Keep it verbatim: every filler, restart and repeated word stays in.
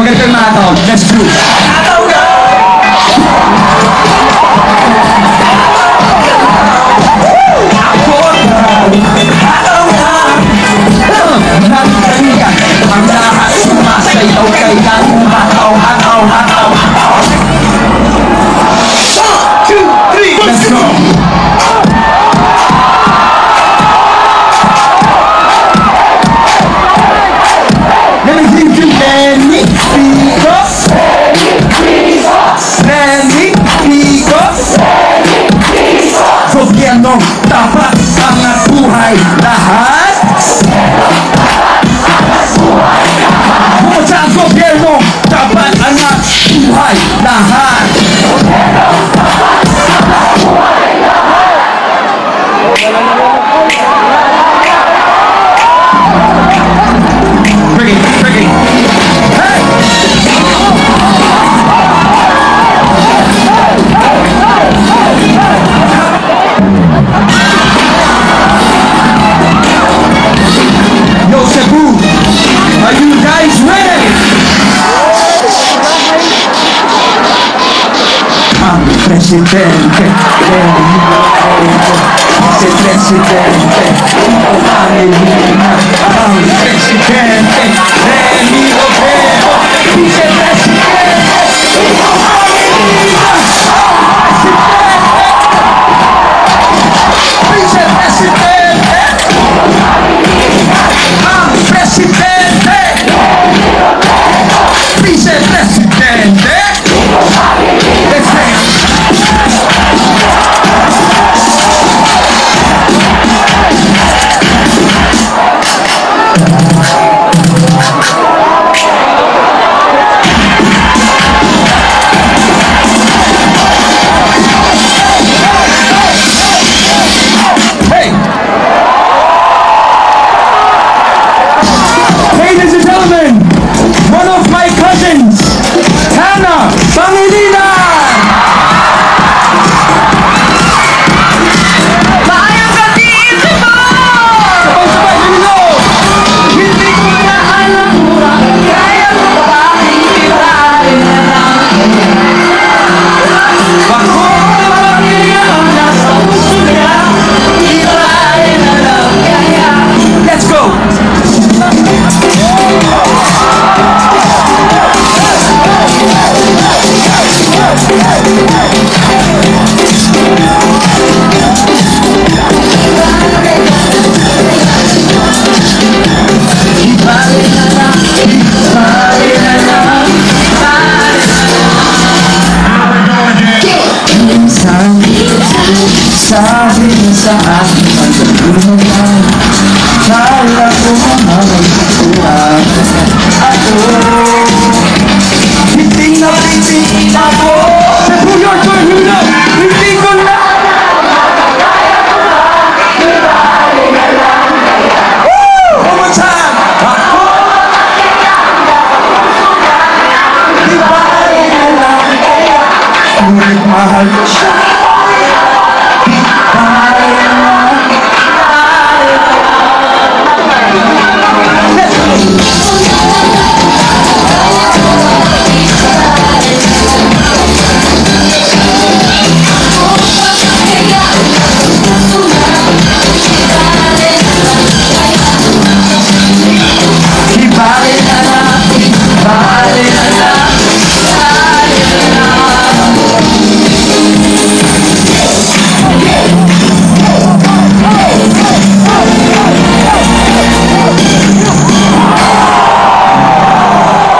ganito yung mga tao. Let's do. Ang lahat sumasayaw kay lang hataw, hataw, hataw. One, two, three, let's go! Let me see you, Lenny Pico. Lenny Pico. Gobyernong tapat angat buhay lahat. Sa gobyerno dapat angat buhay lahat. Bring it, bring it. Hey! Yo, Cebu, are you guys ready? Ang presidente, vice presidente, Pangilinan. Ang presidente, Lenny Robredo, vice presidente, Pangilinan. Vice presidente, ang presidente, vice presidente. Let's dance. Hey! Ladies and gentlemen, one of my cousins, Hannah Pangilinan! Maayong gabi, ito mo! Sabay-sabay, lumino! Hindi ko na alam mura, kaya mo ba hitirahin na lang? Ako na Pangilinan, nasa puso niya, hitirahin na lang kaya. Let's go! Sabi niya sa akin, pagkakulo lang, kaya ko mamagputuhan ako. Hindi na pitin ako. Cebu, your turn, Luna! Hindi ko na! Woo! One more time! Ako! Di ba na lang kaya? Ngunit mahal ko siya. Bye.